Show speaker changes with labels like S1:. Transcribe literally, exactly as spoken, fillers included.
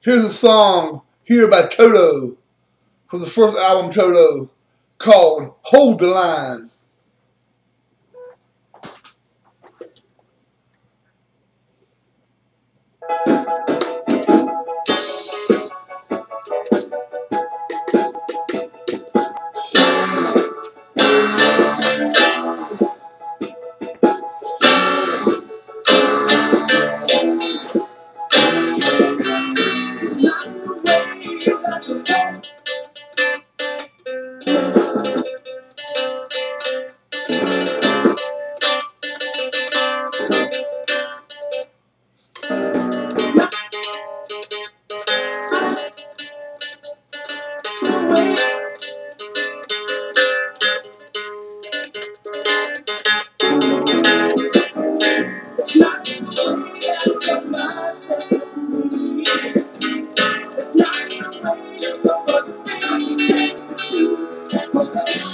S1: Here's a song here by Toto from the first album Toto called Hold the Line. It's not